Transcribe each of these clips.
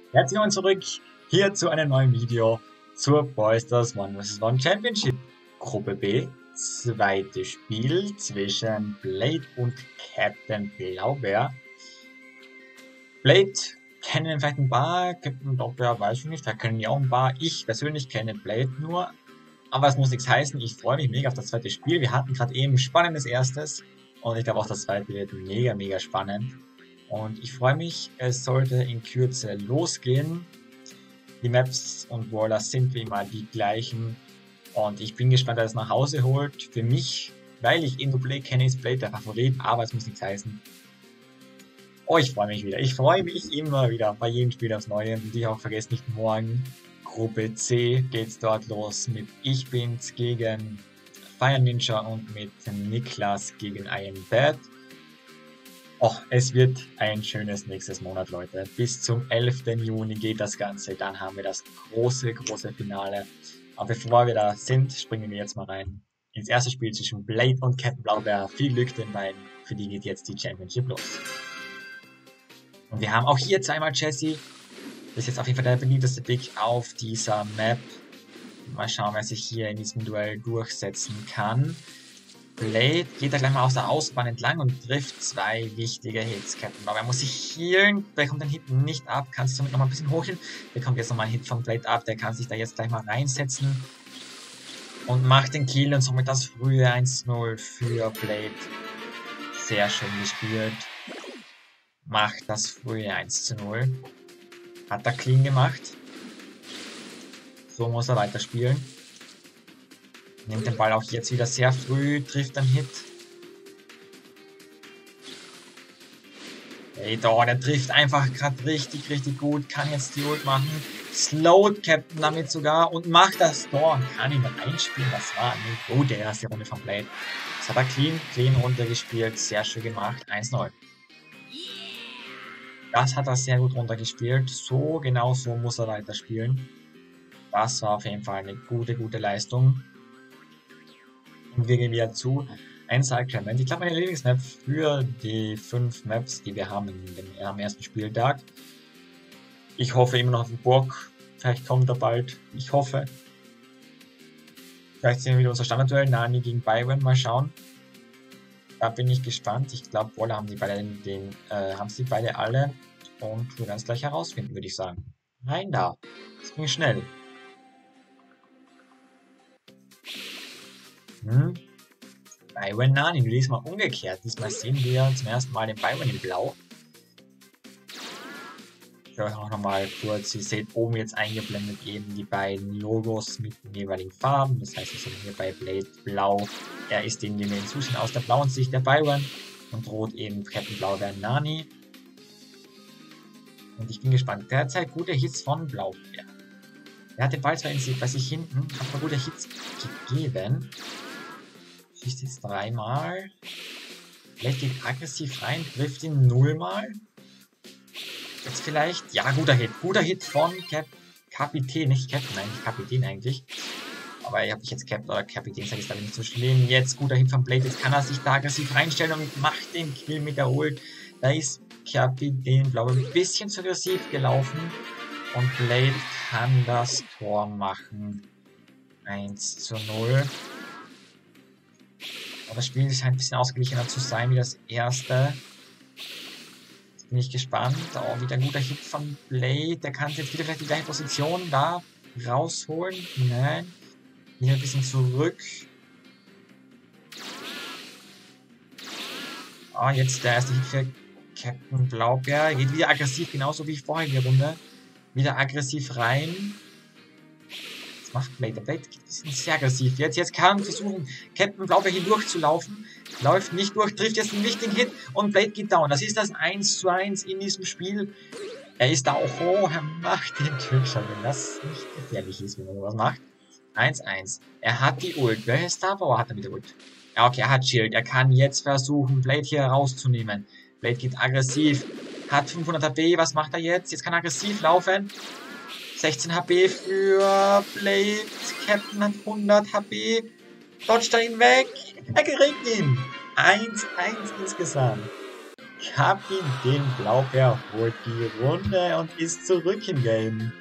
Herzlich willkommen zurück hier zu einem neuen Video zur Brawl Stars 1 vs 1 Championship. Gruppe B, zweites Spiel zwischen Blade und Captain Blaubeer. Blade kennen vielleicht ein paar, Captain Blaubeer weiß ich nicht, da kennen ja auch ein paar. Ich persönlich kenne Blade nur, aber es muss nichts heißen. Ich freue mich mega auf das zweite Spiel. Wir hatten gerade eben ein spannendes erstes und ich glaube auch das zweite wird mega spannend. Und ich freue mich, es sollte in Kürze losgehen. Die Maps und Brawler sind wie immer die gleichen. Und ich bin gespannt, dass es nach Hause holt. Für mich, weil ich Indo Blade kenne, ist Blade der Favorit, aber es muss nichts heißen. Oh, ich freue mich wieder. Ich freue mich immer wieder bei jedem Spiel aufs Neue. Und ich auch vergesst nicht, morgen Gruppe C geht's dort los mit Ich Bin's gegen Fire Ninja und mit Niklas gegen I Am Bad. Oh, es wird ein schönes nächstes Monat, Leute. Bis zum 11. Juni geht das Ganze. Dann haben wir das große Finale. Aber bevor wir da sind, springen wir jetzt mal rein ins erste Spiel zwischen Blade und Captain Blaubeer. Viel Glück den beiden. Für die geht jetzt die Championship los. Und wir haben auch hier zweimal Jessie. Das ist jetzt auf jeden Fall der beliebteste Pick auf dieser Map. Mal schauen, wer sich hier in diesem Duell durchsetzen kann. Blade geht da gleich mal aus der Außenbahn entlang und trifft zwei wichtige Hits. Captain Blaubeer muss sich healen, bekommt den Hit nicht ab, kann sich somit noch mal ein bisschen hochhealen, bekommt jetzt nochmal einen Hit von Blade ab, der kann sich da jetzt gleich mal reinsetzen und macht den Kill und somit das frühe 1-0 für Blade. Sehr schön gespielt. Macht das frühe 1-0. Hat er clean gemacht. So muss er weiterspielen. Nimmt den Ball auch jetzt wieder sehr früh, trifft einen Hit. Ey, der trifft einfach gerade richtig gut, kann jetzt die Ult machen. Slowt Captain damit sogar und macht das Tor und kann ihn reinspielen. Das war eine gute erste Runde von Blade. Das hat er clean runtergespielt, sehr schön gemacht, 1-0. Das hat er sehr gut runtergespielt, genau so muss er weiterspielen. Das war auf jeden Fall eine gute Leistung. Und wir gehen wieder zu ein Cyclement. Ich glaube, meine Lieblingsmap für die 5 Maps, die wir haben am ersten Spieltag. Ich hoffe immer noch auf die Burg. Vielleicht kommt er bald. Ich hoffe. Vielleicht sehen wir wieder unser Standardduell. Nani gegen Byron. Mal schauen. Da bin ich gespannt. Ich glaube, Wolle haben sie beide alle. Und wir werden es gleich herausfinden, würde ich sagen. Rein da. Das ging schnell. Byron Nani, diesmal umgekehrt. Diesmal sehen wir zum ersten Mal den Byron in Blau. Ich sage auch nochmal kurz, ihr seht oben jetzt eingeblendet eben die beiden Logos mit den jeweiligen Farben. Das heißt, wir sind hier bei Blade Blau. Er ist den wir zusehen aus der blauen Sicht der Byron und rot eben Captain Blaubeer Nani. Und ich bin gespannt. Derzeit gute Hits von Blaubeer. Er hat den Ball zwar bei sich hinten, hat aber gute Hits gegeben. Schießt jetzt 3-mal. Vielleicht geht aggressiv rein, trifft ihn 0-mal. Jetzt vielleicht, ja, guter Hit von Kapitän, nicht Captain, eigentlich Kapitän eigentlich. Aber ich habe jetzt Captain oder Kapitän, sage ich glaube nicht so schlimm. Jetzt guter Hit von Blade, jetzt kann er sich da aggressiv reinstellen und macht den Kill mit der Ult. Da ist Kapitän Blau ein bisschen zu aggressiv gelaufen. Und Blade kann das Tor machen. 1-0. Aber das Spiel scheint ein bisschen ausgeglichener zu sein wie das erste. Jetzt bin ich gespannt. Oh, wieder ein guter Hit von Blade. Der kann jetzt wieder vielleicht die gleiche Position da rausholen. Nein. Hier ein bisschen zurück. Oh, jetzt der erste Hit für Captain Blaubeer. Geht wieder aggressiv, genauso wie vorher in der Runde. Wieder aggressiv rein. Was macht Blade? Blade ist sehr aggressiv. Jetzt kann versuchen, Captain Blaubeer hier durchzulaufen. Läuft nicht durch, trifft jetzt einen wichtigen Hit und Blade geht down. Das ist das 1:1 in diesem Spiel. Er ist da auch hoch, er macht den Trickshot, wenn das nicht gefährlich ist, wenn man sowas macht. 1:1. Er hat die Ult. Welche Star Power hat er mit der Ult? Ja, okay, er hat Shield. Er kann jetzt versuchen, Blade hier rauszunehmen. Blade geht aggressiv. Hat 500 HP. Was macht er jetzt? Jetzt kann er aggressiv laufen. 16 HP für Blade. Captain hat 100 HP. Dodgt er ihn weg. Er kriegt ihn. 1:1 insgesamt. Kapitän Blaubeer holt die Runde und ist zurück im Game.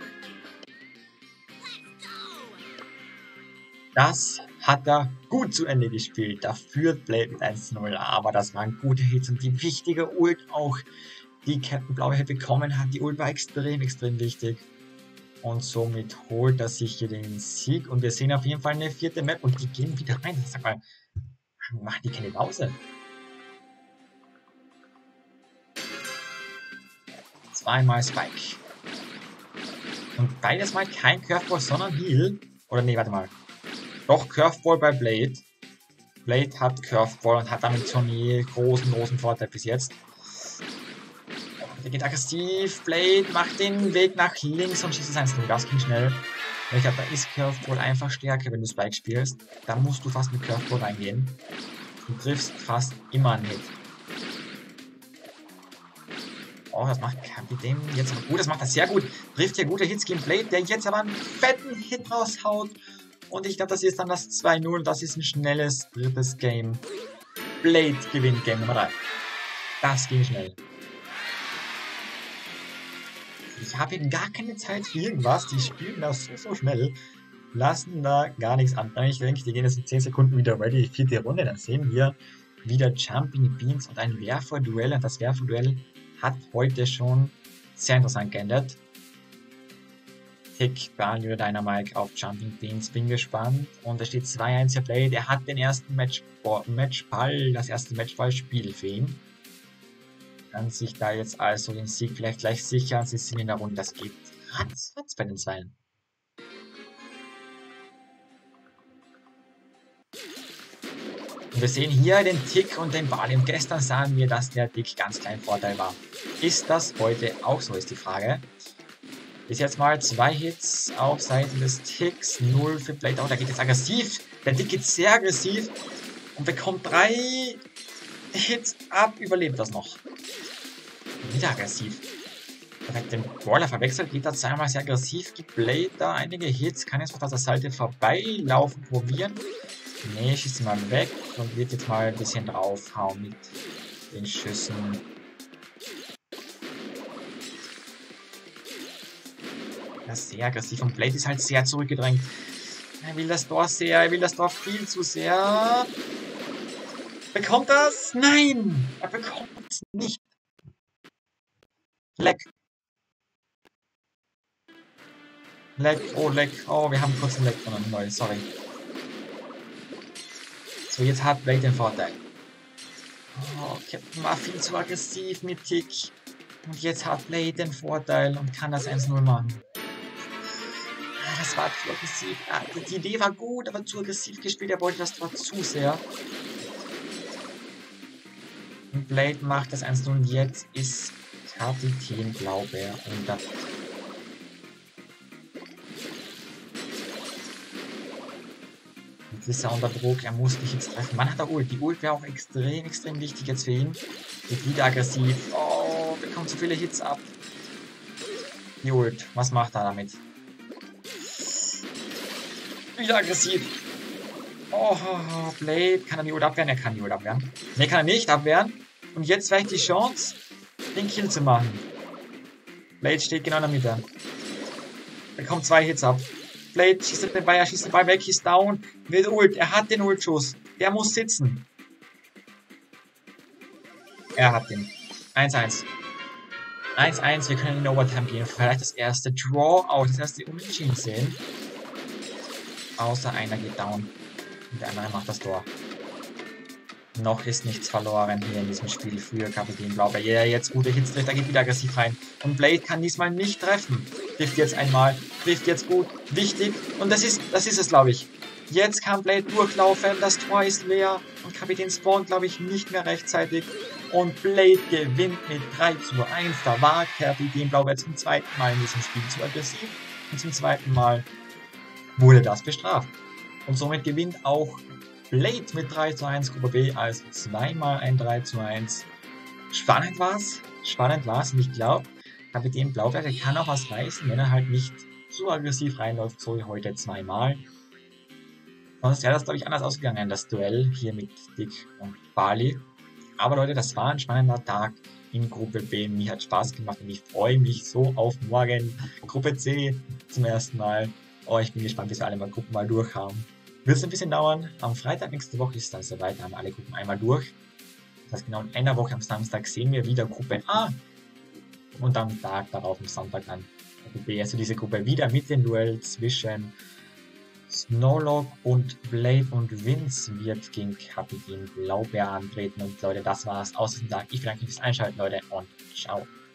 Das hat er gut zu Ende gespielt. Da führt Blade mit 1:0, aber das waren gute Hits und die wichtige Ult auch, die Captain Blaubeer bekommen hat. Die Ult war extrem, extrem wichtig. Und somit holt er sich hier den Sieg. Und wir sehen auf jeden Fall eine 4. Map und die gehen wieder rein. Sag mal, machen die keine Pause? Zweimal Spike. Und beides mal kein Curveball, sondern Heal. Oder nee, warte mal. Doch, Curveball bei Blade. Blade hat Curveball und hat damit schon die großen Vorteil bis jetzt. Der geht aggressiv. Blade macht den Weg nach links und schießt es 1:0. Das ging schnell. Ich glaube, da ist Curveball einfach stärker, wenn du Spike spielst. Da musst du fast mit Curveball reingehen. Du triffst fast immer einen Hit. Oh, das macht Kapitän jetzt aber gut. Das macht er sehr gut. Trifft hier gute Hits gegen Blade, der jetzt aber einen fetten Hit raushaut. Und ich glaube, das ist dann das 2:0. Das ist ein schnelles drittes Game. Blade gewinnt Game Nummer 3. Das ging schnell. Ich habe eben gar keine Zeit für irgendwas. Die spielen das so schnell. Lassen da gar nichts an. Ich denke, die gehen jetzt in 10 Sekunden wieder ready. Die 4. Runde. Dann sehen wir wieder Jumping Beans und ein Werfer-Duell. Und das Werfer-Duell hat heute schon sehr interessant geändert. Tick, Barley oder Dynamite auf Jumping Beans. Bin gespannt. Und da steht 2:1 für Blade. Er hat den ersten Matchball, das erste Matchball-Spiel für ihn. Kann sich da jetzt also den Sieg vielleicht gleich sichern. Sie sind in der Runde. Das geht ratzfatz bei den Zweien. Und wir sehen hier den Tick und den Barley. Und gestern sahen wir, dass der Tick ganz klein Vorteil war. Ist das heute auch so, ist die Frage. Bis jetzt mal 2 Hits auf Seiten des Ticks. 0 für Blade. Oh, der geht jetzt aggressiv. Der Tick geht sehr aggressiv. Und bekommt 3 Hits ab. Überlebt das noch. Wieder aggressiv. Direkt den Brawler verwechselt. Geht da zweimal sehr aggressiv. Gibt Blade da einige Hits. Kann jetzt auf der Seite vorbeilaufen. Probieren. Nee, schießt ihn mal weg. Und wird jetzt mal ein bisschen draufhauen mit den Schüssen. Das ist sehr aggressiv und Blade ist halt sehr zurückgedrängt. Er will das Tor sehr, er will das Tor viel zu sehr. Bekommt das? Nein! Er bekommt es nicht. Leck. Leck, oh Leck. Oh, wir haben kurz einen Leck von einem Neu, sorry. So, jetzt hat Blade den Vorteil. Oh, Captain war viel zu aggressiv mit Tick. Und jetzt hat Blade den Vorteil und kann das 1:0 machen. Das war zu aggressiv. Ja, die Idee war gut, aber zu aggressiv gespielt. Er wollte das Tor zu sehr. Und Blade macht das 1:0 und jetzt ist Kapitän Blaubeer unter. Jetzt ist er unter Druck. Er muss dich jetzt treffen. Man hat er Ult. Die Ult wäre auch extrem, extrem wichtig jetzt für ihn. Wird wieder aggressiv. Oh, bekommt so viele Hits ab. Die Ult. Was macht er damit? Wieder aggressiv. Oh, Blade. Kann er die Ult abwehren? Er kann die Ult abwehren. Ne, kann er nicht abwehren. Und jetzt vielleicht die Chance, den Kill zu machen. Blade steht genau in der Mitte. Bekommt 2 Hits ab. Blade schießt den Ball, er schießt den Ball weg, ist down. Wird Ult. Er hat den Ultschuss. Der muss sitzen. Er hat den. 1:1. 1:1. Wir können in den Overtime gehen. Vielleicht das erste Draw aus. Das erste Unentschieden sehen. Außer einer geht down. Und der andere macht das Tor. Noch ist nichts verloren hier in diesem Spiel für Kapitän Blaubeer. Ja, jetzt gute Hits trifft, er geht wieder aggressiv rein. Und Blade kann diesmal nicht treffen. Trifft jetzt einmal, trifft jetzt gut, wichtig. Und das ist es, glaube ich. Jetzt kann Blade durchlaufen, das Tor ist leer. Und Kapitän spawnt, glaube ich, nicht mehr rechtzeitig. Und Blade gewinnt mit 3:1. Da war Kapitän Blaubeer zum zweiten Mal in diesem Spiel zu aggressiv. Und zum zweiten Mal wurde das bestraft. Und somit gewinnt auch Blade mit 3:1 Gruppe B, also zweimal ein 3:1. Spannend war's. Und ich glaube, Kapitän Blaubeer, der kann auch was reißen, wenn er halt nicht so aggressiv reinläuft, so wie heute zweimal. Sonst wäre das, glaube ich, anders ausgegangen, das Duell hier mit Tick und Barley. Aber Leute, das war ein spannender Tag in Gruppe B. Mir hat Spaß gemacht und ich freue mich so auf morgen. Gruppe C zum ersten Mal. Oh, ich bin gespannt, bis wir alle mal Gruppen mal durch haben. Wird es ein bisschen dauern. Am Freitag nächste Woche ist es dann soweit. Da haben wir alle Gruppen einmal durch. Das heißt, genau in einer Woche am Samstag sehen wir wieder Gruppe A. Und am Tag darauf, am Sonntag, dann Gruppe B. Also diese Gruppe wieder mit dem Duell zwischen Snowlock und Blade und Vince wird gegen Kapitän Blaubeer antreten. Und Leute, das war's aus diesem Tag. Ich bedanke mich fürs Einschalten, Leute, und ciao.